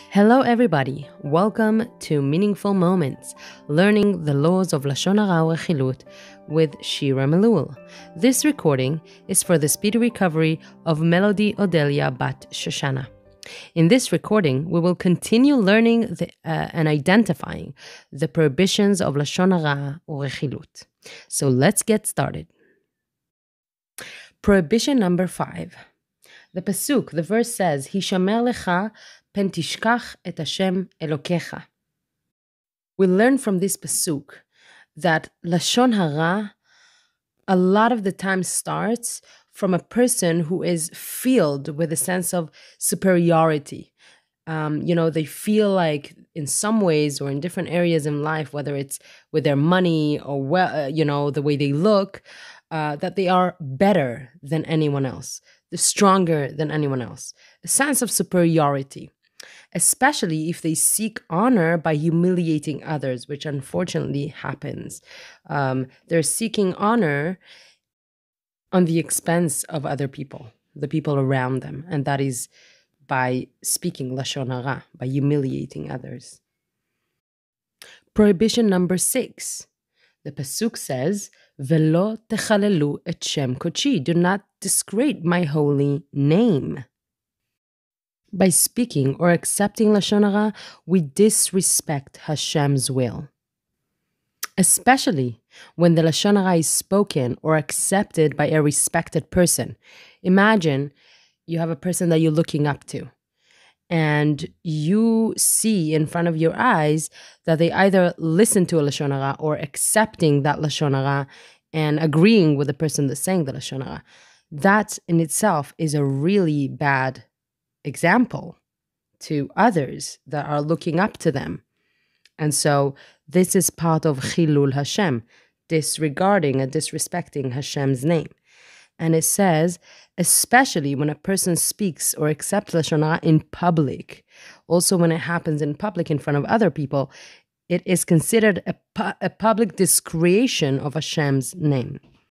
Hello everybody, welcome to Meaningful Moments, learning the laws of Lashon Harah Rechilut with Shira Melul. This recording is for the speedy recovery of Melody Odelia Bat Shoshana. In this recording, we will continue learning and identifying the prohibitions of Lashon Harah Rechilut. So let's get started. Prohibition number 5. The pasuk, the verse says, Hishamer lecha pen tishkach et Hashem Elokecha. We learn from this pasuk that Lashon Harah a lot of the time starts from a person who is filled with a sense of superiority. They feel like in some ways or in different areas in life, whether it's with their money or, the way they look, that they are better than anyone else, they're stronger than anyone else. A sense of superiority, especially if they seek honor by humiliating others, which unfortunately happens. They're seeking honor on the expense of other people, the people around them, and that is by speaking Lashon Harah, by humiliating others. Prohibition number 6. The pasuk says, Velo techalelu et shem kodeshi. Do not disgrace my holy name. By speaking or accepting Lashon Harah, we disrespect Hashem's will. Especially when the Lashon Harah is spoken or accepted by a respected person. Imagine you have a person that you're looking up to, and you see in front of your eyes that they either listen to a Lashon Harah or accepting that Lashon Harah and agreeing with the person that's saying the Lashon Harah. That in itself is a really bad example to others that are looking up to them. And so this is part of Chilul Hashem, disregarding and disrespecting Hashem's name. And it says, especially when a person speaks or accepts Lashon Harah in public, also when it happens in public in front of other people, it is considered a public discretion of Hashem's name.